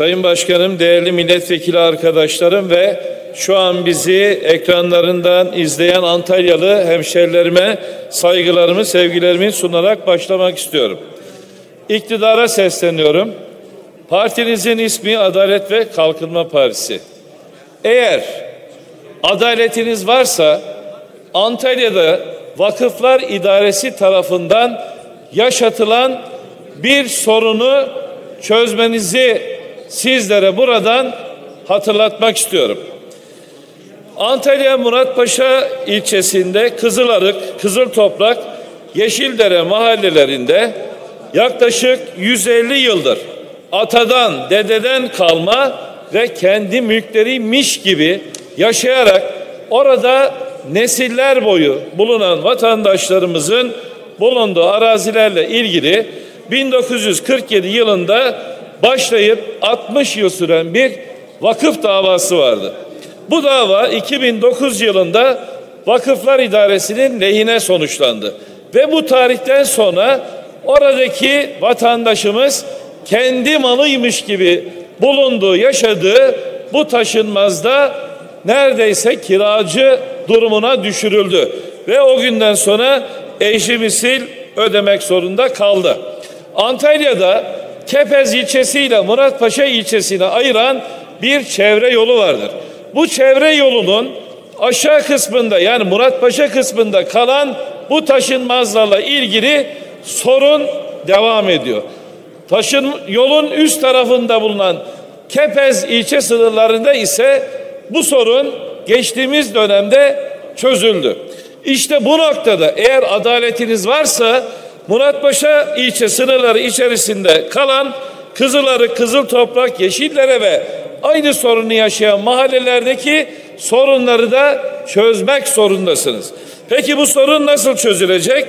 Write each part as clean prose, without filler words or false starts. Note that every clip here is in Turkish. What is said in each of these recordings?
Sayın Başkanım, değerli milletvekili arkadaşlarım ve şu an bizi ekranlarından izleyen Antalyalı hemşerilerime saygılarımı, sevgilerimi sunarak başlamak istiyorum. İktidara sesleniyorum. Partinizin ismi Adalet ve Kalkınma Partisi. Eğer adaletiniz varsa Antalya'da Vakıflar İdaresi tarafından yaşatılan bir sorunu çözmenizi sizlere buradan hatırlatmak istiyorum. Antalya Muratpaşa ilçesinde Kızılarık, Kızıltoprak, Yeşildere mahallelerinde yaklaşık 150 yıldır atadan, dededen kalma ve kendi mülkleriymiş gibi yaşayarak orada nesiller boyu bulunan vatandaşlarımızın bulunduğu arazilerle ilgili 1947 yılında başlayıp 60 yıl süren bir vakıf davası vardı. Bu dava 2009 yılında Vakıflar İdaresi'nin lehine sonuçlandı. Ve bu tarihten sonra oradaki vatandaşımız kendi malıymış gibi bulunduğu, yaşadığı bu taşınmazda neredeyse kiracı durumuna düşürüldü. Ve o günden sonra ecri misil ödemek zorunda kaldı. Antalya'da Kepez ilçesiyle Muratpaşa ilçesini ayıran bir çevre yolu vardır. Bu çevre yolunun aşağı kısmında, yani Muratpaşa kısmında kalan bu taşınmazlarla ilgili sorun devam ediyor. Yolun üst tarafında bulunan Kepez ilçe sınırlarında ise bu sorun geçtiğimiz dönemde çözüldü. İşte bu noktada eğer adaletiniz varsa Muratpaşa ilçe sınırları içerisinde kalan Kızılarık, Kızıltoprak, Yeşildere ve aynı sorunu yaşayan mahallelerdeki sorunları da çözmek zorundasınız. Peki bu sorun nasıl çözülecek?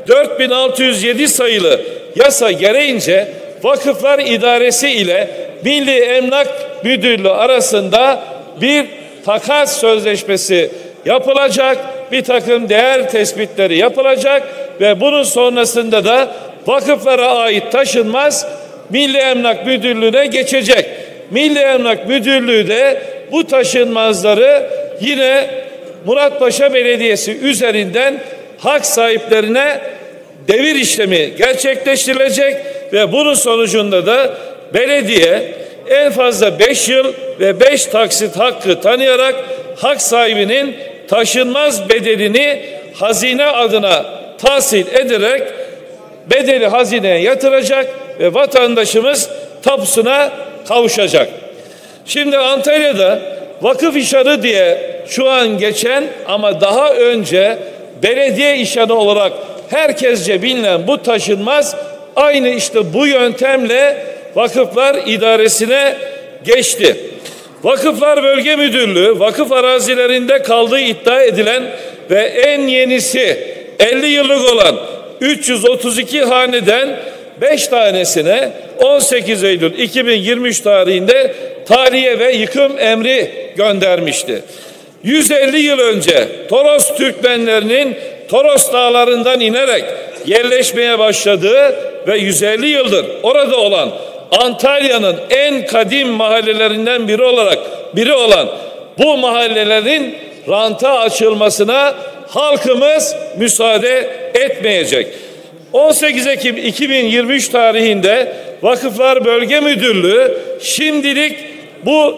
4607 sayılı yasa gereğince Vakıflar İdaresi ile Milli Emlak Müdürlüğü arasında bir takas sözleşmesi yapılacak, bir takım değer tespitleri yapılacak ve bunun sonrasında da vakıflara ait taşınmaz Milli Emlak Müdürlüğü'ne geçecek. Milli Emlak Müdürlüğü de bu taşınmazları yine Muratpaşa Belediyesi üzerinden hak sahiplerine devir işlemi gerçekleştirilecek ve bunun sonucunda da belediye en fazla 5 yıl ve 5 taksit hakkı tanıyarak hak sahibinin taşınmaz bedelini hazine adına tahsil ederek bedeli hazineye yatıracak ve vatandaşımız tapusuna kavuşacak. Şimdi Antalya'da vakıf işarı diye şu an geçen ama daha önce belediye işarı olarak herkesce bilinen bu taşınmaz aynı işte bu yöntemle Vakıflar İdaresi'ne geçti. Vakıflar Bölge Müdürlüğü vakıf arazilerinde kaldığı iddia edilen ve en yenisi 50 yıllık olan 332 haneden 5 tanesine 18 Eylül 2023 tarihinde tahliye ve yıkım emri göndermişti. 150 yıl önce Toros Türkmenlerinin Toros dağlarından inerek yerleşmeye başladığı ve 150 yıldır orada olan Antalya'nın en kadim mahallelerinden biri olan bu mahallelerin ranta açılmasına halkımız müsaade etmeyecek. 18 Ekim 2023 tarihinde Vakıflar Bölge Müdürlüğü şimdilik bu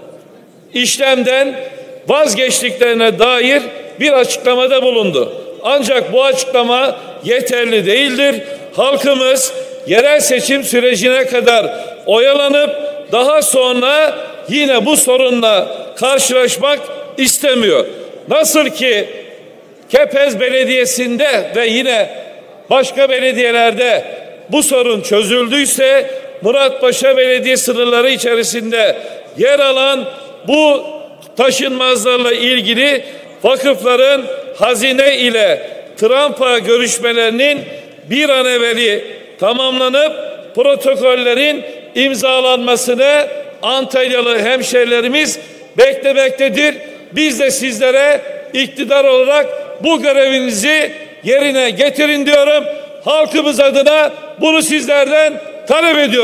işlemden vazgeçtiklerine dair bir açıklamada bulundu. Ancak bu açıklama yeterli değildir. Halkımız yerel seçim sürecine kadar oyalanıp daha sonra yine bu sorunla karşılaşmak istemiyor. Nasıl ki Kepez Belediyesi'nde ve yine başka belediyelerde bu sorun çözüldüyse Muratpaşa Belediye sınırları içerisinde yer alan bu taşınmazlarla ilgili vakıfların hazine ile trampa görüşmelerinin bir an evveli tamamlanıp protokollerin imzalanmasını Antalyalı hemşerilerimiz beklemektedir. Biz de sizlere iktidar olarak bu görevinizi yerine getirin diyorum. Halkımız adına bunu sizlerden talep ediyorum.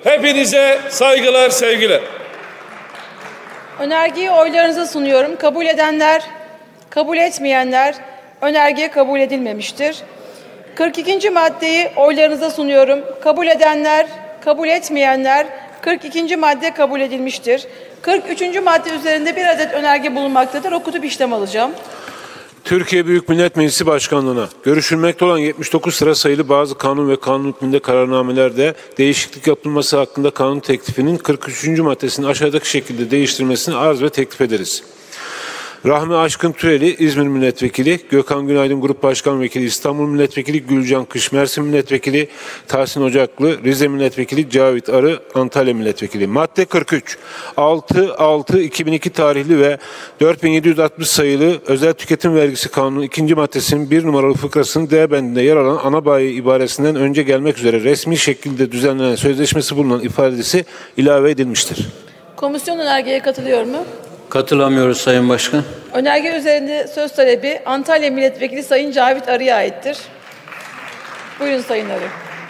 Hepinize saygılar, sevgiler. Önergeyi oylarınıza sunuyorum. Kabul edenler, kabul etmeyenler önerge kabul edilmemiştir. 42. maddeyi oylarınıza sunuyorum. Kabul edenler, kabul etmeyenler 42. madde kabul edilmiştir. 43. madde üzerinde bir adet önerge bulunmaktadır. Okutup işlem alacağım. Türkiye Büyük Millet Meclisi Başkanlığı'na görüşülmekte olan 79 sıra sayılı bazı kanun ve kanun hükmünde kararnamelerde değişiklik yapılması hakkında kanun teklifinin 43. maddesinin aşağıdaki şekilde değiştirilmesini arz ve teklif ederiz. Rahmi Aşkın Türeli İzmir Milletvekili, Gökhan Günaydın Grup Başkan Vekili İstanbul Milletvekili, Gülcan Kış Mersin Milletvekili, Tahsin Ocaklı Rize Milletvekili, Cavit Arı Antalya Milletvekili. Madde 43. 6.6.2002 tarihli ve 4760 sayılı Özel Tüketim Vergisi Kanunu 2. maddesinin 1 numaralı fıkrasının D bendinde yer alan ana bayi ibaresinden önce gelmek üzere resmi şekilde düzenlenen sözleşmesi bulunan ifadesi ilave edilmiştir. Komisyon önergeye katılıyor mu? Katılamıyoruz Sayın Başkan. Önerge üzerinde söz talebi Antalya Milletvekili Sayın Cavit Arı'ya aittir. Buyurun Sayın Arı.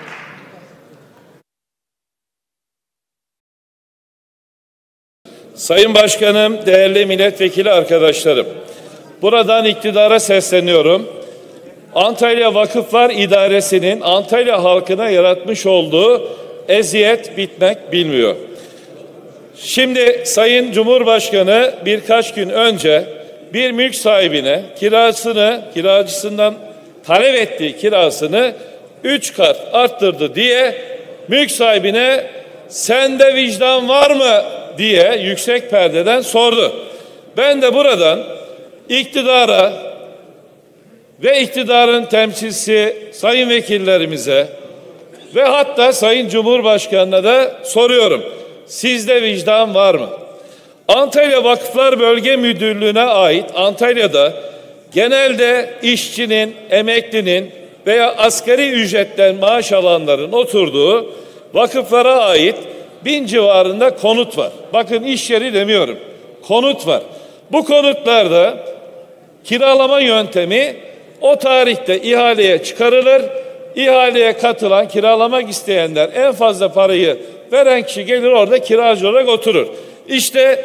Sayın Başkanım, değerli milletvekili arkadaşlarım, buradan iktidara sesleniyorum. Antalya Vakıflar İdaresi'nin Antalya halkına yaratmış olduğu eziyet bitmek bilmiyor. Şimdi Sayın Cumhurbaşkanı birkaç gün önce bir mülk sahibine kiracısından talep ettiği kirasını 3 kat arttırdı diye mülk sahibine sende vicdan var mı diye yüksek perdeden sordu. Ben de buradan iktidara ve iktidarın temsilcisi sayın vekillerimize ve hatta Sayın Cumhurbaşkanı'na da soruyorum. Sizde vicdan var mı? Antalya Vakıflar Bölge Müdürlüğü'ne ait Antalya'da genelde işçinin, emeklinin veya asgari ücretten maaş alanların oturduğu vakıflara ait 1000 civarında konut var. Bakın iş yeri demiyorum. Konut var. Bu konutlarda kiralama yöntemi o tarihte ihaleye çıkarılır. İhaleye katılan, kiralamak isteyenler en fazla parayı veren kişi gelir orada kiracı olarak oturur. İşte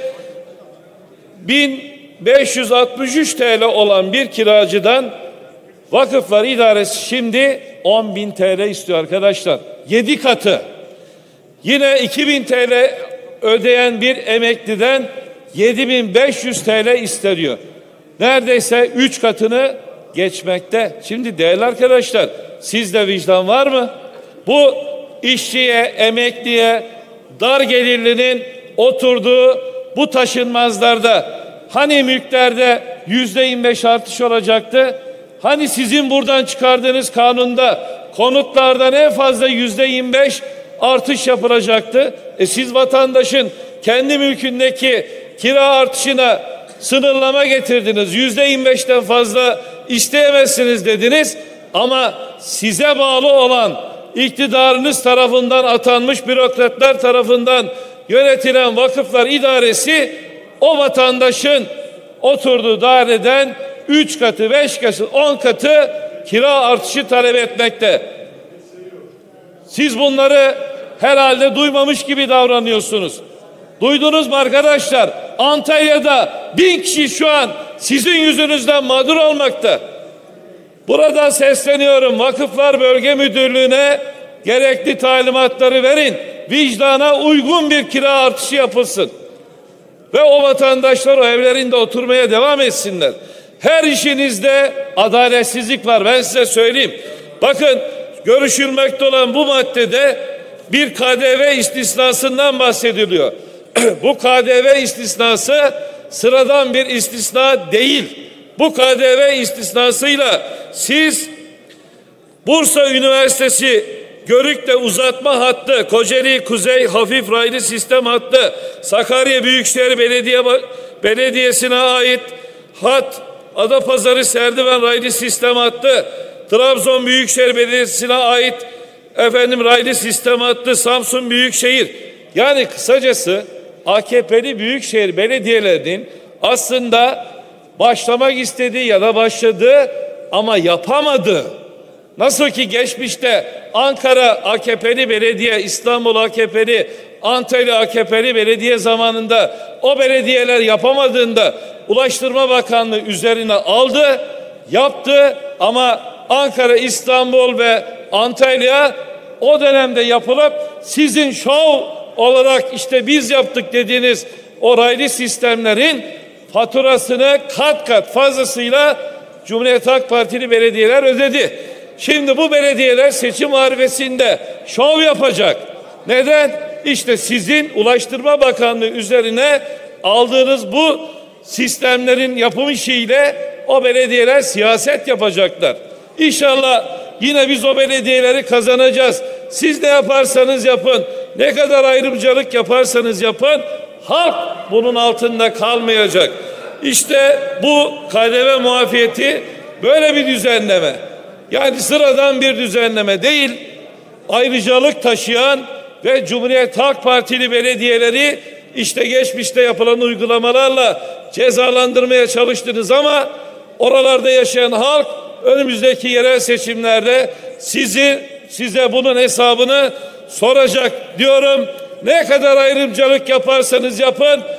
1563 TL olan bir kiracıdan Vakıflar İdaresi şimdi 10.000 TL istiyor arkadaşlar. 7 katı. Yine 2000 TL ödeyen bir emekliden 7500 TL isteniyor. Neredeyse 3 katını geçmekte. Şimdi değerli arkadaşlar, sizde vicdan var mı? Bu işçiye, emekliye, dar gelirlinin oturduğu bu taşınmazlarda hani mülklerde %25 artış olacaktı? Hani sizin buradan çıkardığınız kanunda konutlardan en fazla %25 artış yapılacaktı? Siz vatandaşın kendi mülkündeki kira artışına sınırlama getirdiniz. %25'ten fazla isteyemezsiniz dediniz. Ama size bağlı olan iktidarınız tarafından atanmış bürokratlar tarafından yönetilen Vakıflar İdaresi o vatandaşın oturduğu daireden 3 katı, 5 katı, 10 katı kira artışı talep etmekte. Siz bunları herhalde duymamış gibi davranıyorsunuz. Duydunuz mu arkadaşlar? Antalya'da 1000 kişi şu an sizin yüzünüzden mağdur olmakta. Buradan sesleniyorum. Vakıflar Bölge Müdürlüğü'ne gerekli talimatları verin. Vicdana uygun bir kira artışı yapılsın. Ve o vatandaşlar o evlerinde oturmaya devam etsinler. Her işinizde adaletsizlik var. Ben size söyleyeyim. Bakın görüşülmekte olan bu maddede bir KDV istisnasından bahsediliyor. Bu KDV istisnası sıradan bir istisna değil. Bu KDV istisnasıyla siz Bursa Üniversitesi Görük'te uzatma hattı, Kocaeli Kuzey Hafif Raylı Sistem hattı, Sakarya Büyükşehir Belediyesi'ne ait hat, Adapazarı Serdiven Raylı Sistem hattı, Trabzon Büyükşehir Belediyesi'ne ait raylı sistem hattı, Samsun Büyükşehir. Yani kısacası AKP'li büyükşehir belediyelerinin aslında başlamak istediği ya da başladığı ama yapamadığı Nasıl ki geçmişte Ankara AKP'li belediye, İstanbul AKP'li, Antalya AKP'li belediye zamanında o belediyeler yapamadığında Ulaştırma Bakanlığı üzerine aldı, yaptı ama Ankara, İstanbul ve Antalya o dönemde yapılıp sizin şov olarak işte biz yaptık dediğiniz o raylı sistemlerin faturasını kat kat fazlasıyla Cumhuriyet Halk Partili belediyeler ödedi. Şimdi bu belediyeler seçim harifesinde şov yapacak. Neden? İşte sizin Ulaştırma Bakanlığı üzerine aldığınız bu sistemlerin yapım işiyle o belediyeler siyaset yapacaklar. İnşallah yine biz o belediyeleri kazanacağız. Siz ne yaparsanız yapın, ne kadar ayrımcılık yaparsanız yapın, halk bunun altında kalmayacak. İşte bu KDV muafiyeti böyle bir düzenleme. Yani sıradan bir düzenleme değil, ayrıcalık taşıyan ve Cumhuriyet Halk Partili belediyeleri işte geçmişte yapılan uygulamalarla cezalandırmaya çalıştınız ama oralarda yaşayan halk önümüzdeki yerel seçimlerde size bunun hesabını soracak diyorum. Ne kadar ayrımcılık yaparsanız yapın,